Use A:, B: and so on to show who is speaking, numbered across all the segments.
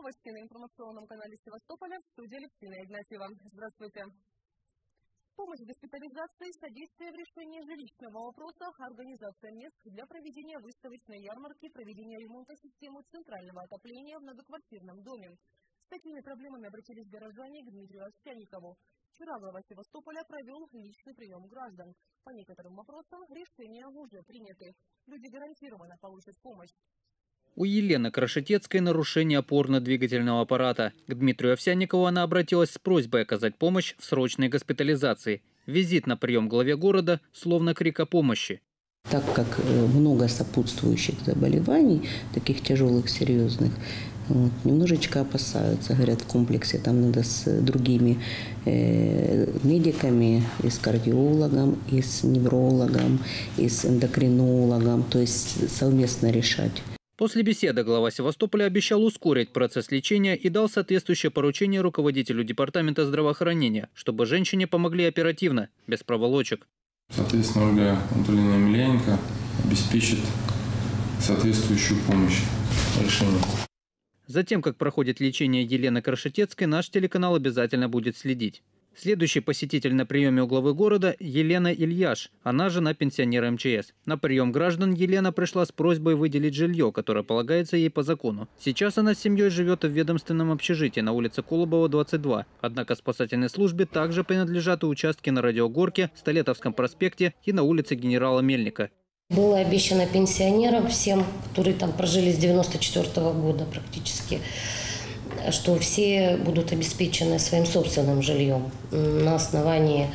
A: Новости на информационном канале Севастополя. В студии Алексея Игнатьева. Здравствуйте. Помощь в госпитализации, содействие в решении жилищного вопроса, организация мест для проведения выставочной ярмарки, проведение ремонта системы центрального отопления в многоквартирном доме. С такими проблемами обратились горожане к Дмитрию Овсянникову. Вчера глава Севастополя провел личный прием граждан. По некоторым вопросам решения уже приняты. Люди гарантированно получат помощь.
B: У Елены Крашетецкой нарушение опорно-двигательного аппарата. К Дмитрию Овсянникову она обратилась с просьбой оказать помощь в срочной госпитализации. Визит на прием к главе города словно крик о помощи.
C: Так как много сопутствующих заболеваний, таких тяжелых, серьезных, немножечко опасаются. Говорят, в комплексе там надо с другими медиками, и с кардиологом, и с неврологом, и с эндокринологом, то есть совместно решать.
B: После беседы глава Севастополя обещал ускорить процесс лечения и дал соответствующее поручение руководителю департамента здравоохранения, чтобы женщине помогли оперативно, без проволочек.
D: Соответственно, Ольга Анатольевна Емельяненко обеспечит соответствующую помощь решению.
B: За тем, как проходит лечение Елены Крашетецкой, наш телеканал обязательно будет следить. Следующий посетитель на приеме у главы города – Елена Ильяш, она жена пенсионера МЧС. На прием граждан Елена пришла с просьбой выделить жилье, которое полагается ей по закону. Сейчас она с семьей живет в ведомственном общежитии на улице Колобова, 22. Однако спасательной службе также принадлежат и участки на Радиогорке, Столетовском проспекте и на улице генерала Мельника.
E: Было обещано пенсионерам, всем, которые там прожили с 1994 года практически, что все будут обеспечены своим собственным жильем на основании,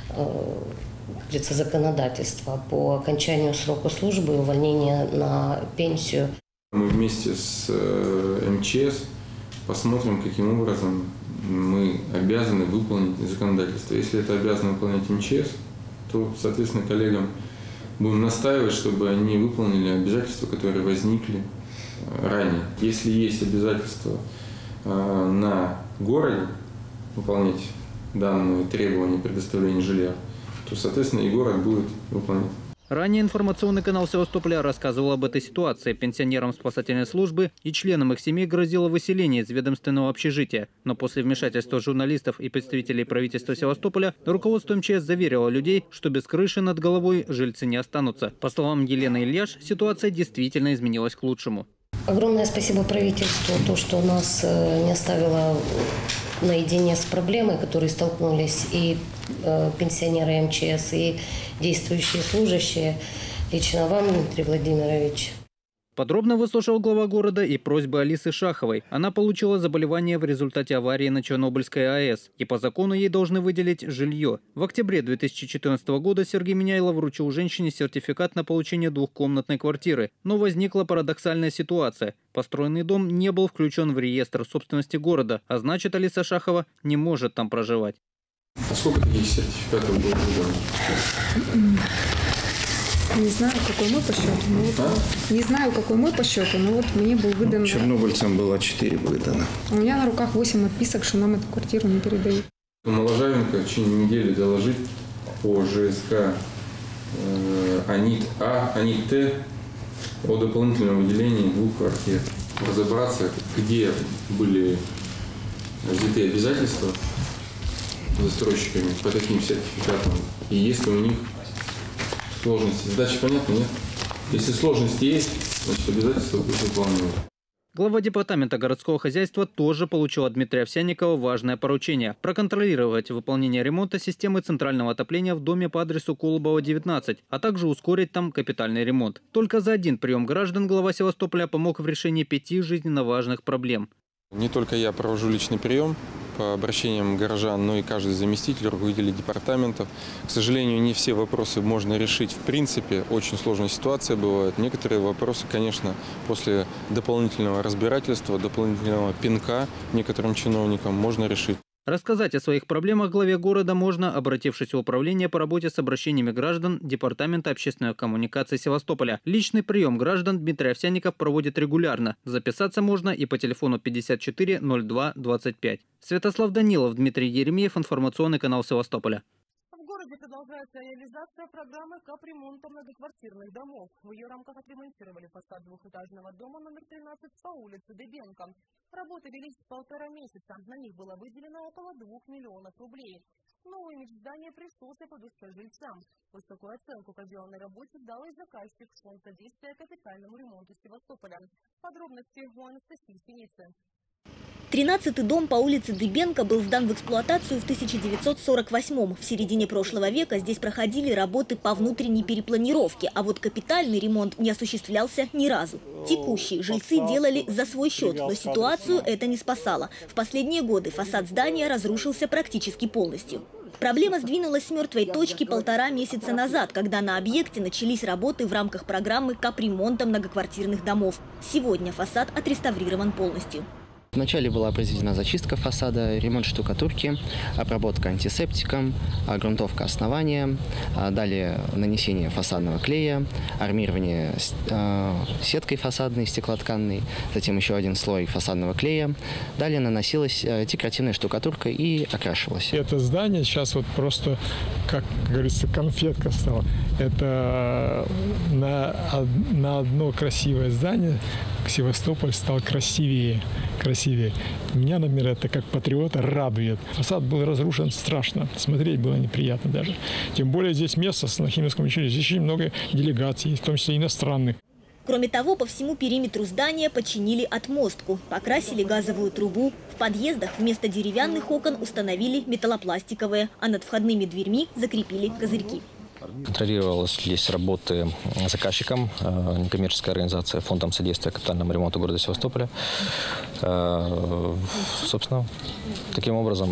E: как говорится, законодательства по окончанию срока службы и увольнения на пенсию.
D: Мы вместе с МЧС посмотрим, каким образом мы обязаны выполнить законодательство. Если это обязаны выполнять МЧС, то, соответственно, коллегам будем настаивать, чтобы они выполнили обязательства, которые возникли ранее. Если есть обязательства на городе выполнять данные требования предоставления жилья, то, соответственно, и город будет выполнять.
B: Ранее информационный канал Севастополя рассказывал об этой ситуации. Пенсионерам спасательной службы и членам их семей грозило выселение из ведомственного общежития. Но после вмешательства журналистов и представителей правительства Севастополя руководство МЧС заверило людей, что без крыши над головой жильцы не останутся. По словам Елены Ильяш, ситуация действительно изменилась к лучшему.
E: Огромное спасибо правительству, то, что нас не оставило наедине с проблемой, которые столкнулись и пенсионеры МЧС, и действующие служащие. Лично вам, Дмитрий Владимирович.
B: Подробно выслушал глава города и просьбы Алисы Шаховой. Она получила заболевание в результате аварии на Чернобыльской АЭС, и по закону ей должны выделить жилье. В октябре 2014 года Сергей Миняйлов вручил женщине сертификат на получение двухкомнатной квартиры. Но возникла парадоксальная ситуация. Построенный дом не был включен в реестр собственности города, а значит, Алиса Шахова не может там проживать.
D: А сколько таких сертификатов было выдано?
F: Не знаю, какой мой по счету. Не знаю, какой мой по счету, но вот мне был выдан...
G: Чернобыльцам было 4 выдано.
F: У меня на руках 8 отписок, что нам эту квартиру не передают.
D: Моложавенко в течение недели доложить по ЖСК АНИТ-А, АНИТ-Т о дополнительном выделении 2 квартир. Разобраться, где были взяты обязательства застройщиками по таким сертификатам и есть ли у них сложности. Задача понятна, нет? Если сложности есть, значит обязательства будут выполнены.
B: Глава департамента городского хозяйства тоже получил от Дмитрия Овсянникова важное поручение – проконтролировать выполнение ремонта системы центрального отопления в доме по адресу Колобова, 19, а также ускорить там капитальный ремонт. Только за один прием граждан глава Севастополя помог в решении 5 жизненно важных проблем.
H: Не только я провожу личный прием по обращениям горожан, но и каждый заместитель, руководитель департаментов. К сожалению, не все вопросы можно решить в принципе. Очень сложная ситуация бывает. Некоторые вопросы, конечно, после дополнительного разбирательства, дополнительного пинка некоторым чиновникам можно решить.
B: Рассказать о своих проблемах главе города можно, обратившись в управление по работе с обращениями граждан Департамента общественной коммуникации Севастополя. Личный прием граждан Дмитрий Овсянников проводит регулярно. Записаться можно и по телефону 54 02 25. Святослав Данилов, Дмитрий Еремеев, информационный канал Севастополя.
A: В городе продолжается реализация программы капремонта многоквартирных домов. В ее рамках отремонтировали фасад двухэтажного дома номер 13 по улице Дыбенко. Работы велись 1,5 месяца. На них было выделено около 2 миллионов рублей. Новый имидж здания пришелся по душе жильцам. Высокую оценку проделанной работе дал и заказчик фонд содействия капитальному ремонту Севастополя. Подробности у Анастасии Синицы.
I: 13-й дом по улице Дыбенко был сдан в эксплуатацию в 1948-м. В середине прошлого века здесь проходили работы по внутренней перепланировке, а вот капитальный ремонт не осуществлялся ни разу. Текущие жильцы делали за свой счет, но ситуацию это не спасало. В последние годы фасад здания разрушился практически полностью. Проблема сдвинулась с мертвой точки 1,5 месяца назад, когда на объекте начались работы в рамках программы капремонта многоквартирных домов. Сегодня фасад отреставрирован полностью.
J: Вначале была произведена зачистка фасада, ремонт штукатурки, обработка антисептиком, грунтовка основания, далее нанесение фасадного клея, армирование сеткой фасадной, стеклотканной, затем еще один слой фасадного клея. Далее наносилась декоративная штукатурка и окрашивалась.
K: Это здание сейчас вот просто, как говорится, конфетка стала. Это на одно красивое здание Севастополь стал красивее. Меня, например, это как патриота радует. Фасад был разрушен страшно. Смотреть было неприятно даже. Тем более здесь место на Химическом училище. Здесь очень много делегаций, в том числе иностранных.
I: Кроме того, по всему периметру здания починили отмостку, покрасили газовую трубу. В подъездах вместо деревянных окон установили металлопластиковые, а над входными дверьми закрепили козырьки.
L: Контролировалась здесь работы заказчиком, некоммерческая организация Фондом содействия капитальному ремонту города Севастополя. Собственно, таким образом,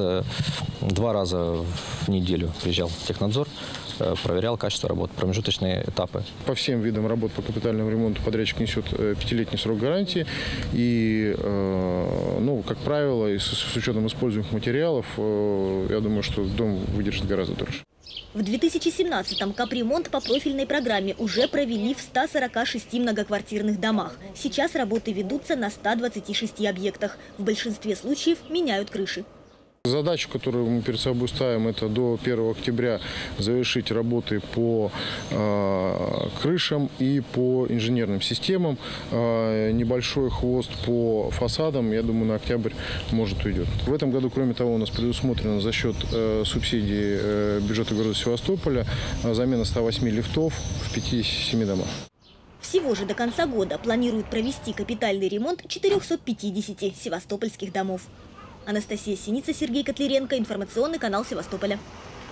L: 2 раза в неделю приезжал технадзор, проверял качество работ, промежуточные этапы.
G: По всем видам работ по капитальному ремонту подрядчик несет 5-летний срок гарантии. И, как правило, с учетом используемых материалов, я думаю, что дом выдержит гораздо дольше.
I: В 2017-м капремонт по профильной программе уже провели в 146 многоквартирных домах. Сейчас работы ведутся на 126 объектах. В большинстве случаев меняют крыши.
G: Задачу, которую мы перед собой ставим, это до 1 октября завершить работы по крышам и по инженерным системам. Небольшой хвост по фасадам, я думаю, на октябрь может уйдет. В этом году, кроме того, у нас предусмотрено за счет субсидий бюджета города Севастополя замена 108 лифтов в 57 домах.
I: Всего же до конца года планируют провести капитальный ремонт 450 севастопольских домов. Анастасия Синица, Сергей Котляренко, информационный канал Севастополя.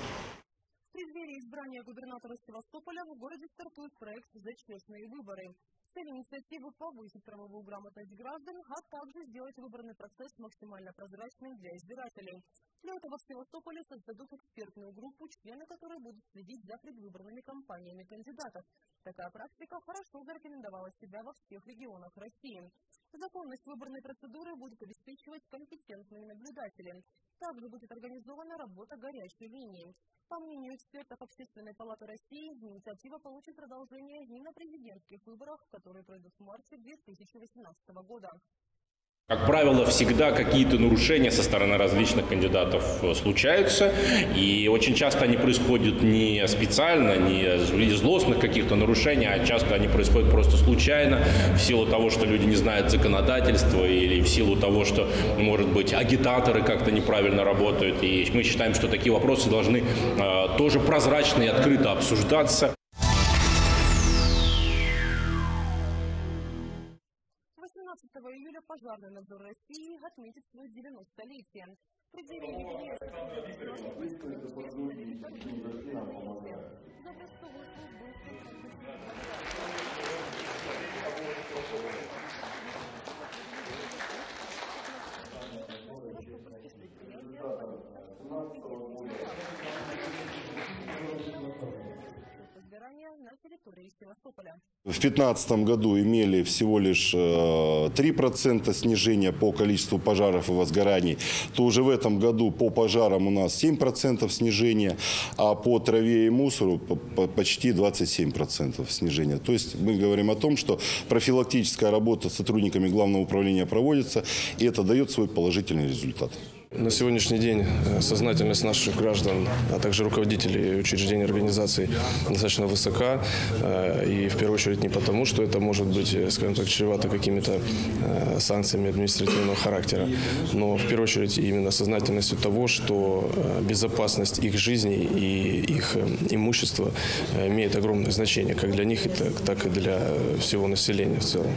A: В преддверии избрания губернатора Севастополя в городе стартует проект «За честные выборы». Цель инициативы – повысить правовую грамотность граждан, а также сделать выборный процесс максимально прозрачным для избирателей. Для этого в Севастополе создадут экспертную группу, члены которой будут следить за предвыборными кампаниями кандидатов. Такая практика хорошо зарекомендовала себя во всех регионах России. Законность выборной процедуры будут обеспечивать компетентные наблюдатели. Также будет организована работа горячей линии. По мнению экспертов Общественной палаты России, инициатива получит продолжение и на президентских выборах, которые пройдут в марте 2018 года.
M: Как правило, всегда какие-то нарушения со стороны различных кандидатов случаются, и очень часто они происходят не специально, не в виде злостных каких-то нарушений, а часто они происходят просто случайно, в силу того, что люди не знают законодательства, или в силу того, что, может быть, агитаторы как-то неправильно работают. И мы считаем, что такие вопросы должны тоже прозрачно и открыто обсуждаться.
A: 18 июля Пожарный надзор России отметит свое 90-летие. В преддверии юбилея за образцовую на территории Севастополя.
N: В 2015 году имели всего лишь 3% снижения по количеству пожаров и возгораний, то уже в этом году по пожарам у нас 7% снижения, а по траве и мусору почти 27% снижения. То есть мы говорим о том, что профилактическая работа с сотрудниками Главного управления проводится, и это дает свой положительный результат.
O: На сегодняшний день сознательность наших граждан, а также руководителей учреждений и организаций достаточно высока. И в первую очередь не потому, что это может быть, скажем так, чревато какими-то санкциями административного характера, но в первую очередь именно сознательностью того, что безопасность их жизни и их имущества имеет огромное значение как для них, так и для всего населения в целом.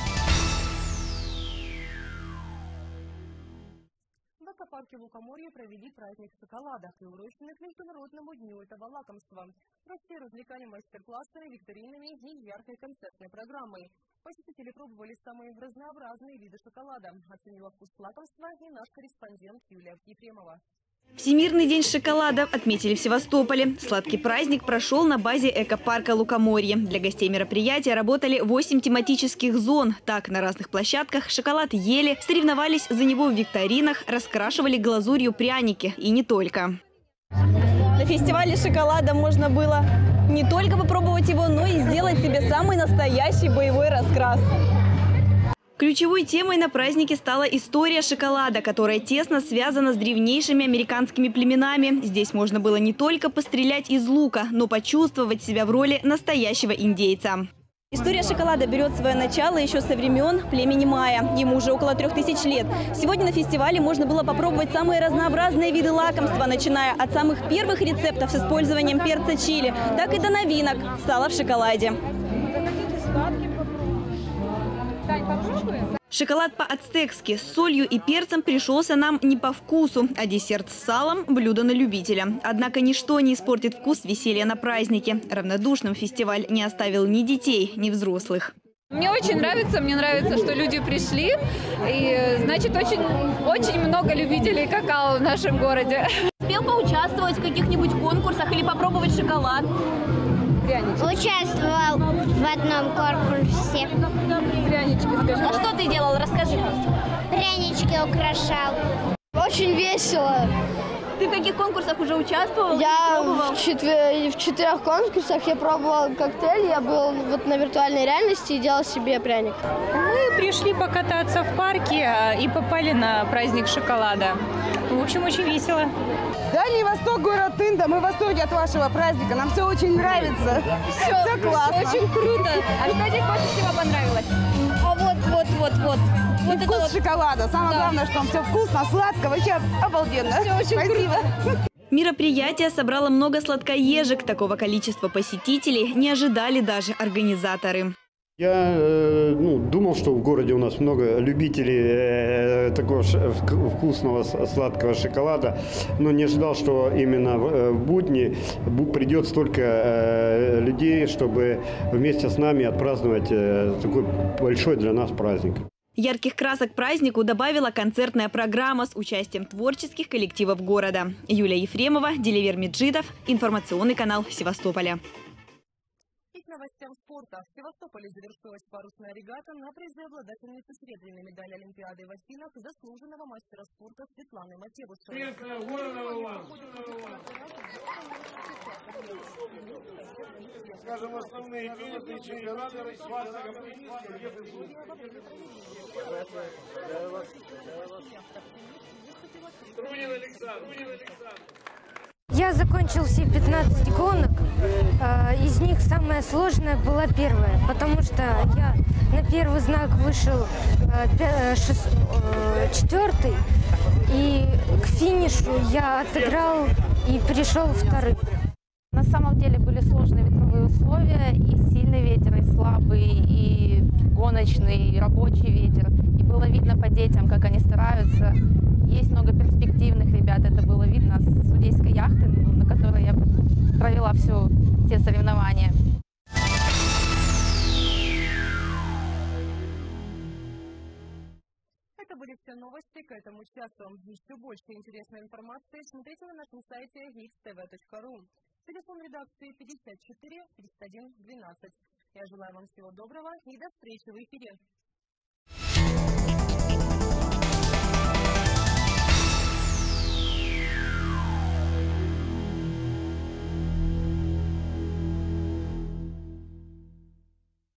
A: В парке Лукоморья провели праздник шоколада, приуроченный к Международному дню этого лакомства. Гостей развлекали мастер-классами, викторинами и яркой концертной программой. Посетители пробовали самые разнообразные виды шоколада. Оценила вкус лакомства и наш корреспондент Юлия Ефремова.
P: Всемирный день шоколада отметили в Севастополе. Сладкий праздник прошел на базе экопарка Лукоморье. Для гостей мероприятия работали 8 тематических зон. Так, на разных площадках шоколад ели, соревновались за него в викторинах, раскрашивали глазурью пряники. И не только.
Q: На фестивале шоколада можно было не только попробовать его, но и сделать себе самый настоящий боевой раскрас.
P: Ключевой темой на празднике стала история шоколада, которая тесно связана с древнейшими американскими племенами. Здесь можно было не только пострелять из лука, но почувствовать себя в роли настоящего индейца.
Q: История шоколада берет свое начало еще со времен племени майя. Ему уже около 3000 лет. Сегодня на фестивале можно было попробовать самые разнообразные виды лакомства, начиная от самых первых рецептов с использованием перца чили, так и до новинок – сала в шоколаде.
P: Шоколад по-ацтекски с солью и перцем пришелся нам не по вкусу, а десерт с салом – блюдо на любителя. Однако ничто не испортит вкус веселья на празднике. Равнодушным фестиваль не оставил ни детей, ни взрослых.
F: Мне очень нравится, что люди пришли. И, значит, очень много любителей какао в нашем городе.
Q: Успел поучаствовать в каких-нибудь конкурсах или попробовать шоколад?
R: Участвовал в одном конкурсе.
Q: Прянички, скажи. А что ты делал? Расскажи.
R: Прянички украшал. Очень весело.
Q: Ты в каких конкурсах уже участвовал?
R: Я в 4 конкурсах я пробовал коктейль. Я был на виртуальной реальности и делал себе пряник.
S: Мы пришли покататься в парке и попали на праздник шоколада. В общем, очень весело.
T: Дальний Восток, город Тында. Мы в восторге от вашего праздника. Нам все очень нравится. Все классно.
Q: Очень круто. А что здесь больше всего понравилось?
T: А вот вкус шоколада. Самое главное, что там все вкусно, сладко. Вообще обалденно.
Q: Все очень круто.
P: Мероприятие собрало много сладкоежек. Такого количества посетителей не ожидали даже организаторы.
U: Я думал, что в городе у нас много любителей такого вкусного сладкого шоколада, но не ожидал, что именно в будни придет столько людей, чтобы вместе с нами отпраздновать такой большой для нас праздник.
P: Ярких красок празднику добавила концертная программа с участием творческих коллективов города. Юлия Ефремова, Деливер Меджидов, информационный канал Севастополя.
A: К новостям спорта. В Севастополе завершилась парусная регата на призы обладательницы серебряной медали Олимпиады в Афинах заслуженного мастера спорта Светланы Матевушевой.
V: Скажем, основные передние чемпионаты Струнин Александр.
W: Я закончил все 15 гонок. Из них самая сложная была первая, потому что я на первый знак вышел 4-й, и к финишу я отыграл и пришел вторым.
X: На самом деле были сложные ветровые условия, и сильный ветер, и слабый, и гоночный, и рабочий ветер. И было видно по детям, как они стараются. Есть много перспективных ребят, это было видно с судейской яхты, на которой я провела все соревнования.
A: Это были все новости к этому часу. Еще больше интересной информации смотрите на нашем сайте hixtv.ru. Телефон редакции 54 31 12. Я желаю вам всего доброго и до встречи в эфире.